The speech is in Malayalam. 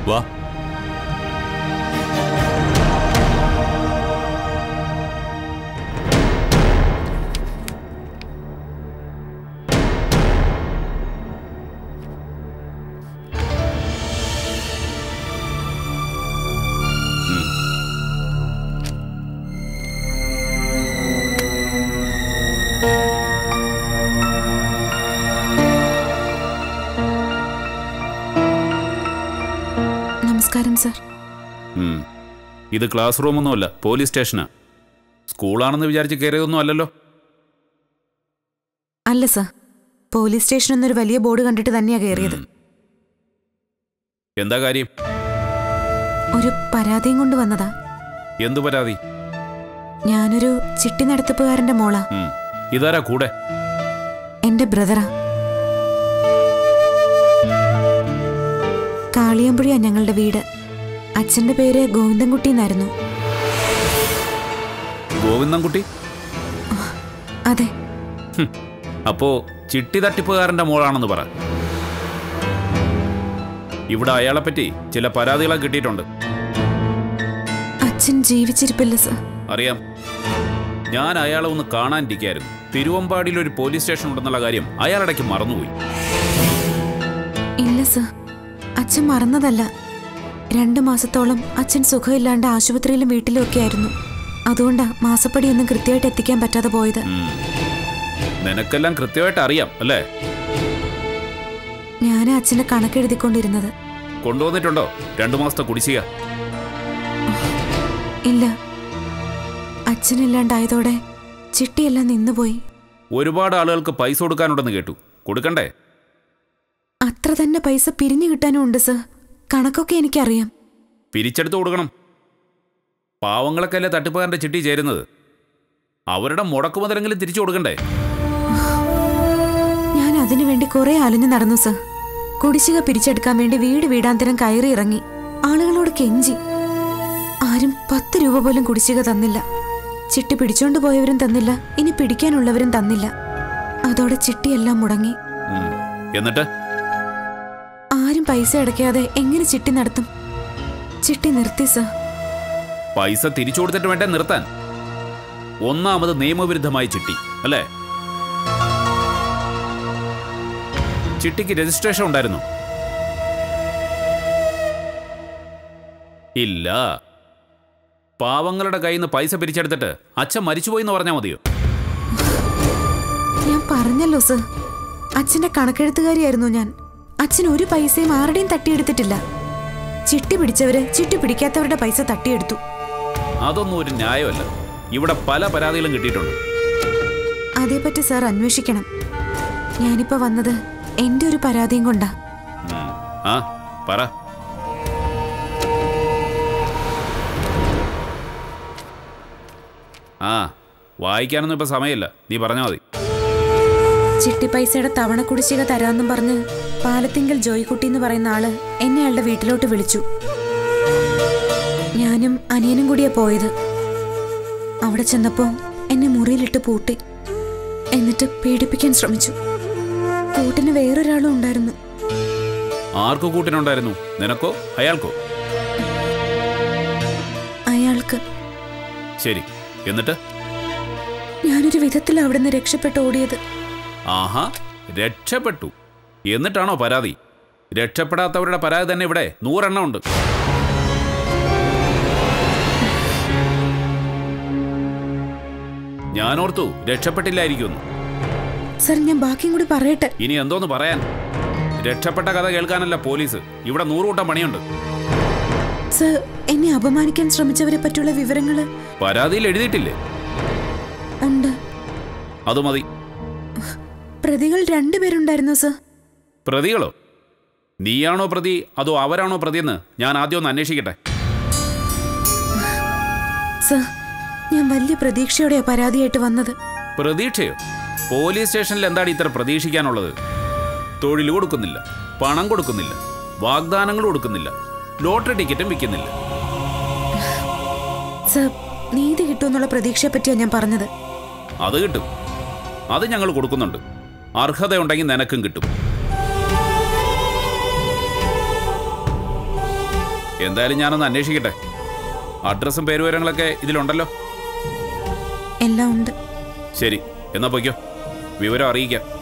വാ. ഇത് ക്ലാസ് റൂമൊന്നുമല്ല, പോലീസ് സ്റ്റേഷനാ. സ്കൂളാണെന്ന് വിചാരിച്ച് കയറിയതൊന്നും അല്ലല്ലോ. അല്ല സർ, പോലീസ് സ്റ്റേഷൻ എന്നൊരു വലിയ ബോർഡ് കണ്ടിട്ട് തന്നെയാ കയറിയത്. എന്താ കാര്യം? ഒരു പരാതിയും കൊണ്ട് വന്നതാ. എന്തു പരാതി? ഞാനൊരു ചിട്ടി നടത്തിപ്പുകാരന്റെ മോളാ. ഇതാരാ കൂടെ? എന്റെ ബ്രദറാ. കാളിയമ്പുഴയാ ഞങ്ങളുടെ വീട്. അച്ഛന്റെ പേര് ഗോവിന്ദൻകുട്ടി എന്നായിരുന്നു. ഗോവിന്ദൻകുട്ടി? അതെ. അപ്പോ ചിട്ടി തട്ടിപ്പുകാരന്റെ മോളാണെന്ന് പറ. ഇവിടെ അയാളെ പറ്റി ചില പരാതികളെ കിട്ടിയിട്ടുണ്ട്. അച്ഛൻ ജീവിച്ചിരിപ്പില്ല സർ. അറിയാം. ഞാൻ അയാളെ ഒന്ന് കാണാനിരിക്കായിരുന്നു. തിരുവമ്പാടിയിൽ ഒരു പോലീസ് സ്റ്റേഷൻ ഉണ്ടെന്നുള്ള കാര്യം അയാളിടയ്ക്ക് മറന്നുപോയി. ഇല്ല സർ, അച്ഛൻ മറന്നതല്ല. 2 മാസത്തോളം അച്ഛൻ സുഖമില്ലാണ്ട് ആശുപത്രിയിലും വീട്ടിലും ഒക്കെ ആയിരുന്നു. അതുകൊണ്ടാ മാസപ്പടിയൊന്നും കൃത്യമായിട്ട് എത്തിക്കാൻ പറ്റാതെ പോയത്. നിനക്കെല്ലാം കൃത്യമായിട്ട് അറിയാം അല്ലേ? ഞാൻ അച്ഛനെ കണക്കെഴുതിക്കൊണ്ടിരുന്നത്. കൊണ്ടുവന്നിട്ടുണ്ടോ 2 മാസത്തെ കുടിശ്ശിക? ഇല്ല. അച്ഛനില്ലാണ്ടായതോടെ ചിട്ടിയെല്ലാം നിന്നുപോയി. ഒരുപാട് ആളുകൾക്ക് പൈസ കൊടുക്കാനുണ്ടെന്ന് കേട്ടു. കൊടുക്കണ്ടേ? അത്ര തന്നെ പൈസ പിരിഞ്ഞു കിട്ടാനും ഉണ്ട് സർ. കണക്കൊക്കെ എനിക്കറിയാം. പിരിച്ചെടുത്ത് കൊടുക്കണം. പാവങ്ങളൊക്കെയല്ലേ തട്ടിപ്പുകാരന്റെ ചിട്ടി ചേരുന്നത്. അവരുടെ മുടക്കുമുതലെങ്കിലും തിരിച്ചു കൊടുക്കണ്ടേ? ഞാൻ അതിനുവേണ്ടി കുറെ അലഞ്ഞു നടന്നു സർ. കുടിശ്ശിക പിരിച്ചെടുക്കാൻ വേണ്ടി വീട് വീടാന്തരം കയറി ഇറങ്ങി. ആളുകളോട് കെഞ്ചി. ആരും 10 രൂപ പോലും കുടിശ്ശിക തന്നില്ല. ചിട്ടി പിടിച്ചോണ്ട് പോയവരും തന്നില്ല, ഇനി പിടിക്കാനുള്ളവരും തന്നില്ല. അതോടെ ചിട്ടിയെല്ലാം മുടങ്ങി. എന്നിട്ട് ആരും പൈസ അടയ്ക്കാതെ എങ്ങനെ ചിട്ടി നടത്തും? ചിട്ടി നിർത്തി സർ. പൈസ തിരിച്ചു കൊടുത്തിട്ട് വേണ്ടേ നിർത്താൻ? ഒന്നാമത് നിയമവിരുദ്ധമായി ചിട്ടി അല്ലേ? ചിട്ടിക്ക് രജിസ്ട്രേഷൻ ഉണ്ടായിരുന്നു? ഇല്ല. പാവങ്ങളുടെ കയ്യിൽ നിന്ന് പൈസ പിരിച്ചെടുത്തിട്ട് അച്ഛൻ മരിച്ചുപോയി എന്ന് പറഞ്ഞാൽ മതിയോ? ഞാൻ പറഞ്ഞല്ലോ സർ, അച്ഛന്റെ കണക്കെഴുത്തുകാരിയായിരുന്നു ഞാൻ. അച്ഛൻ ഒരു പൈസയും ആരുടെയും തട്ടിയെടുത്തിട്ടില്ല. ചിട്ടി പിടിച്ചവര് ചിട്ടി പിടിക്കാത്തവരുടെ പൈസ തട്ടിയെടുത്തു. അതൊന്നും ഒരു ന്യായമല്ല. ഇവിടെ പല പരാതികളും കിട്ടിയിട്ടുണ്ട്. അതേപറ്റി സാർ അന്വേഷിക്കണം. ഞാനിപ്പോ വന്നത് എന്റെ ഒരു പരാതിയും കൊണ്ടാ. പറ. വായിക്കാനൊന്നും ഇപ്പൊ സമയമില്ല, നീ പറഞ്ഞാൽ മതി. ചിട്ടി പൈസയുടെ തവണ കുടിശ്ശിക തരാമെന്നും പറഞ്ഞ് പാലത്തിങ്കൽ ജോയിക്കുട്ടി എന്ന് പറയുന്ന ആള് എന്നെ അയാളുടെ വീട്ടിലോട്ട് വിളിച്ചു. ഞാനും അനിയനും കൂടിയാ പോയത്. അവിടെ ചെന്നപ്പോ എന്നെ മുറിയിലിട്ട് പൂട്ടി. എന്നിട്ട് പീഡിപ്പിക്കാൻ ശ്രമിച്ചു. കൂട്ടിന് വേറൊരാളും ഉണ്ടായിരുന്നു. ആർക്കോ കൂട്ടിനുണ്ടായിരുന്നു? നിനക്കോ അയാൾക്കോ? അയാൾക്ക്. ശരി, എന്നിട്ട്? ഞാനൊരു വിധത്തിൽ അവിടുന്ന് രക്ഷപ്പെട്ട് ഓടിയത്. ആഹാ, രക്ഷപ്പെട്ടു. എന്നിട്ടാണോ പരാതി? രക്ഷപ്പെടാത്തവരുടെ പരാതി തന്നെ ഇവിടെ 100 എണ്ണം ഉണ്ട്. ഞാനോർത്തു രക്ഷപ്പെട്ടില്ലായിരിക്കുമെന്ന്. സർ, ഞാൻ ബാക്കിയും കൂടി പറയട്ടെ. ഇനി എന്തോന്ന് പറയാൻ? രക്ഷപ്പെട്ട കഥ കേൾക്കാനല്ല പോലീസ്. ഇവിടെ 100 കൂട്ടം പണിയുണ്ട്. സർ, എന്നെ അപമാനിക്കാൻ ശ്രമിച്ചവരെ പറ്റിയുള്ള വിവരങ്ങള് പരാതിയിൽ എഴുതിയിട്ടില്ലേ? ഉണ്ട്. അത് മതി. പ്രതികൾ 2 പേരുണ്ടായിരുന്നു സർ. പ്രതികളോ? നീയാണോ പ്രതി അതോ അവരാണോ പ്രതിയെന്ന് ഞാൻ ആദ്യം ഒന്ന് അന്വേഷിക്കട്ടെ. സർ, ഞാൻ വലിയ പ്രതീക്ഷയോടെയാ പരാതിയായിട്ട് വന്നത്. പ്രതീക്ഷയോ? പോലീസ് സ്റ്റേഷനിൽ എന്താണ് ഇത്ര പ്രതീക്ഷിക്കാനുള്ളത്? തൊഴിൽ കൊടുക്കുന്നില്ല, പണം കൊടുക്കുന്നില്ല, വാഗ്ദാനങ്ങൾ കൊടുക്കുന്നില്ല, ലോട്ടറി ടിക്കറ്റും വിൽക്കുന്നില്ല. സർ, നീതി കിട്ടുമെന്നുള്ള പ്രതീക്ഷയെ പറ്റിയാണ് ഞാൻ പറഞ്ഞത്. അത് കിട്ടും. അത് ഞങ്ങൾ കൊടുക്കുന്നുണ്ട്. അർഹതയുണ്ടെങ്കിൽ നിനക്കും കിട്ടും. എന്തായാലും ഞാനൊന്ന് അന്വേഷിക്കട്ടെ. അഡ്രസ്സും പേരുവിവരങ്ങളൊക്കെ ഇതിലുണ്ടല്ലോ. എല്ലാം ഉണ്ട്. ശരി, എന്നാ പോയിക്കോ, വിവരം അറിയിക്കാം.